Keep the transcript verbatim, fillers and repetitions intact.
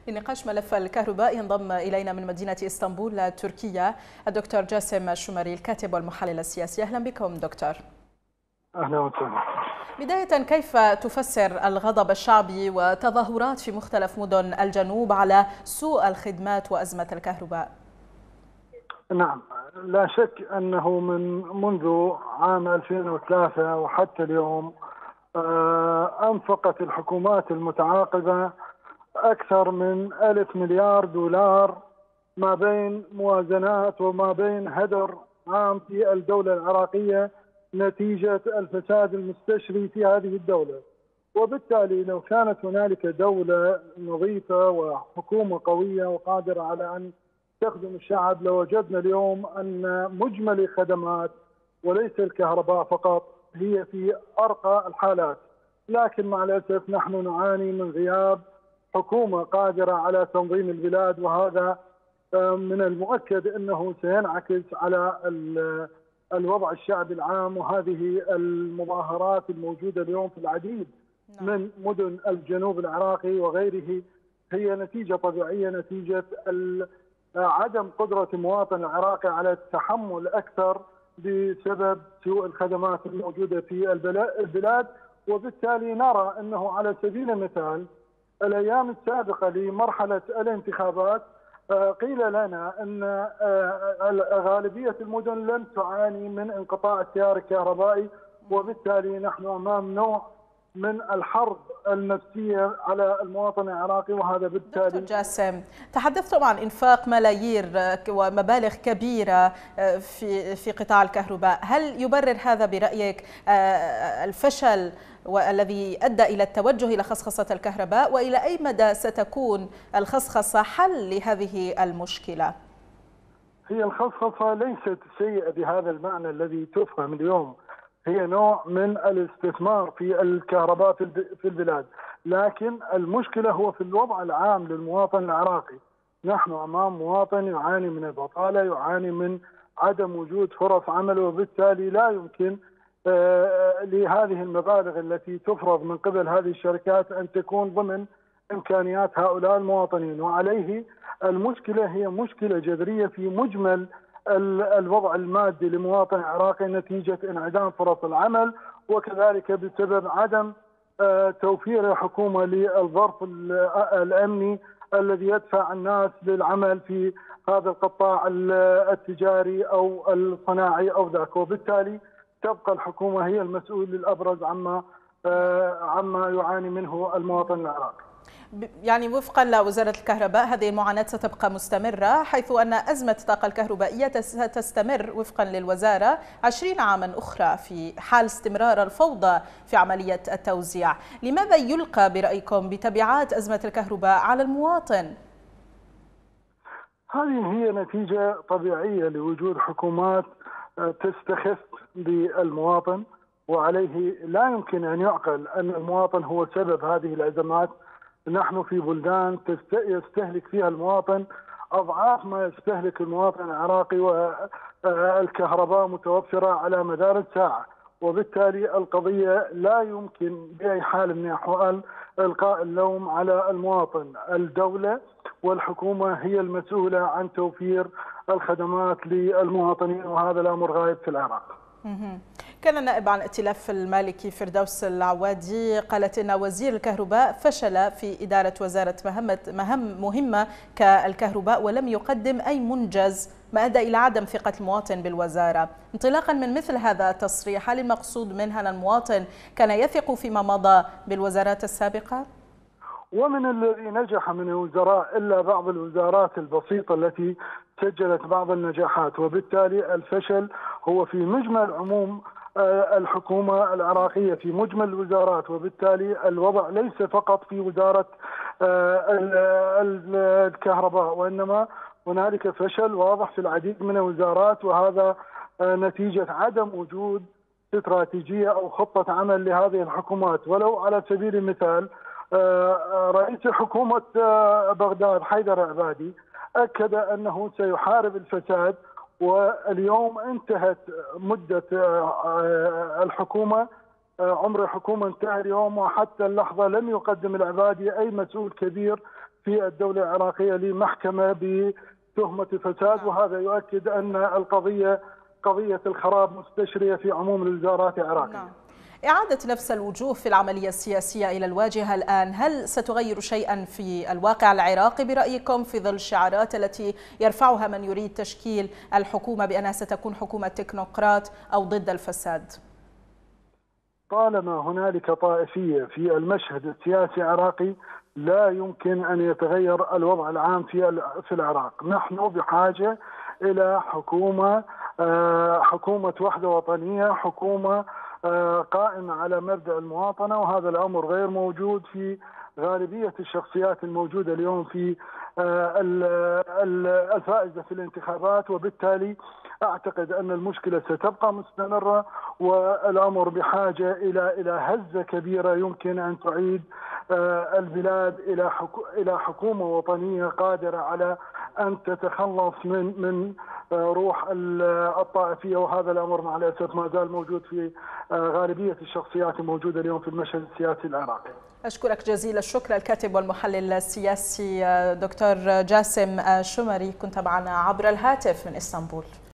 لنقاش ملف الكهرباء ينضم إلينا من مدينة إسطنبول تركيا الدكتور جاسم الشمري الكاتب والمحلل السياسي. أهلا بكم دكتور. أهلا وسهلا. بداية، كيف تفسر الغضب الشعبي وتظاهرات في مختلف مدن الجنوب على سوء الخدمات وأزمة الكهرباء؟ نعم، لا شك أنه من منذ عام ألفين وثلاثة وحتى اليوم أنفقت الحكومات المتعاقبة أكثر من ألف مليار دولار ما بين موازنات وما بين هدر عام في الدولة العراقية نتيجة الفساد المستشري في هذه الدولة. وبالتالي لو كانت هنالك دولة نظيفة وحكومة قوية وقادرة على أن تخدم الشعب لوجدنا اليوم أن مجمل خدمات وليس الكهرباء فقط هي في أرقى الحالات. لكن مع الأسف نحن نعاني من غياب حكومة قادرة على تنظيم البلاد، وهذا من المؤكد أنه سينعكس على الوضع الشعبي العام. وهذه المظاهرات الموجودة اليوم في العديد من مدن الجنوب العراقي وغيره هي نتيجة طبيعية، نتيجة عدم قدرة المواطن العراقي على التحمل أكثر بسبب سوء الخدمات الموجودة في البلاد. وبالتالي نرى أنه على سبيل المثال الأيام السابقة لمرحلة الانتخابات قيل لنا أن غالبية المدن لن تعاني من انقطاع التيار الكهربائي، وبالتالي نحن أمام نوع من الحرب النفسية على المواطن العراقي. وهذا بالتالي دكتور جاسم، تحدثتم عن إنفاق ملايير ومبالغ كبيرة في في قطاع الكهرباء، هل يبرر هذا برأيك الفشل والذي أدى إلى التوجه إلى خصخصة الكهرباء؟ وإلى أي مدى ستكون الخصخصة حل لهذه المشكلة؟ هي الخصخصة ليست سيئة بهذا المعنى الذي تفهم اليوم، هي نوع من الاستثمار في الكهرباء في البلاد، لكن المشكلة هو في الوضع العام للمواطن العراقي. نحن أمام مواطن يعاني من البطالة، يعاني من عدم وجود فرص عمل، وبالتالي لا يمكن لهذه المبالغ التي تفرض من قبل هذه الشركات أن تكون ضمن إمكانيات هؤلاء المواطنين. وعليه المشكلة هي مشكلة جذرية في مجمل الوضع المادي لمواطن عراقي نتيجة انعدام فرص العمل، وكذلك بسبب عدم توفير الحكومة للظرف الأمني الذي يدفع الناس للعمل في هذا القطاع التجاري أو الصناعي أو ذاك. وبالتالي تبقى الحكومة هي المسؤول الأبرز عما عما يعاني منه المواطن العراقي. يعني وفقا لوزارة الكهرباء هذه المعاناة ستبقى مستمرة، حيث أن أزمة الطاقة الكهربائية ستستمر وفقا للوزارة عشرين عاما أخرى في حال استمرار الفوضى في عملية التوزيع. لماذا يلقى برأيكم بتبعات أزمة الكهرباء على المواطن؟ هذه هي نتيجة طبيعية لوجود حكومات تستخف بالمواطن، وعليه لا يمكن أن يعقل أن المواطن هو سبب هذه الأزمات. نحن في بلدان يستهلك فيها المواطن أضعاف ما يستهلك المواطن العراقي، والكهرباء متوفرة على مدار الساعة، وبالتالي القضية لا يمكن بأي حال من الأحوال إلقاء اللوم على المواطن. الدولة والحكومة هي المسؤولة عن توفير الخدمات للمواطنين، وهذا الأمر غايب في العراق. كان النائب عن ائتلاف المالكي فردوس العوادي قالت إن وزير الكهرباء فشل في إدارة وزارة مهام مهمة كالكهرباء ولم يقدم أي منجز، ما أدى إلى عدم ثقة المواطن بالوزارة. انطلاقا من مثل هذا التصريح، هل المقصود منها أن المواطن كان يثق فيما مضى بالوزارات السابقة؟ ومن الذي نجح من الوزراء إلا بعض الوزارات البسيطة التي سجلت بعض النجاحات، وبالتالي الفشل هو في مجمل عموم الحكومة العراقية في مجمل الوزارات. وبالتالي الوضع ليس فقط في وزارة الكهرباء، وإنما هنالك فشل واضح في العديد من الوزارات، وهذا نتيجة عدم وجود استراتيجية أو خطة عمل لهذه الحكومات. ولو على سبيل المثال رئيس حكومة بغداد حيدر العبادي أكد أنه سيحارب الفساد، واليوم انتهت مدة الحكومة، عمر الحكومة انتهى اليوم، وحتى اللحظة لم يقدم العبادي أي مسؤول كبير في الدولة العراقية لمحكمة بتهمة فساد، وهذا يؤكد أن القضية قضية الخراب مستشرية في عموم الوزارات العراقية. نعم. إعادة نفس الوجوه في العملية السياسية إلى الواجهة الآن، هل ستغير شيئا في الواقع العراقي برأيكم في ظل الشعارات التي يرفعها من يريد تشكيل الحكومة بأنها ستكون حكومة تكنوقراط أو ضد الفساد؟ طالما هنالك طائفية في المشهد السياسي العراقي لا يمكن أن يتغير الوضع العام في في العراق. نحن بحاجة إلى حكومة حكومة وحدة وطنية، حكومة قائمة على مبدأ المواطنة، وهذا الأمر غير موجود في غالبية الشخصيات الموجودة اليوم في الفائزة في الانتخابات، وبالتالي أعتقد أن المشكلة ستبقى مستمرة، والأمر بحاجة إلى إلى هزة كبيرة يمكن أن تعيد البلاد إلى إلى حكومة وطنية قادرة على أن تتخلص من من روح الطائفية، وهذا الأمر مع الأسف ما زال موجود في غالبية الشخصيات الموجودة اليوم في المشهد السياسي العراقي. أشكرك جزيل الشكر الكاتب والمحلل السياسي دكتور جاسم شمري، كنت معنا عبر الهاتف من إسطنبول.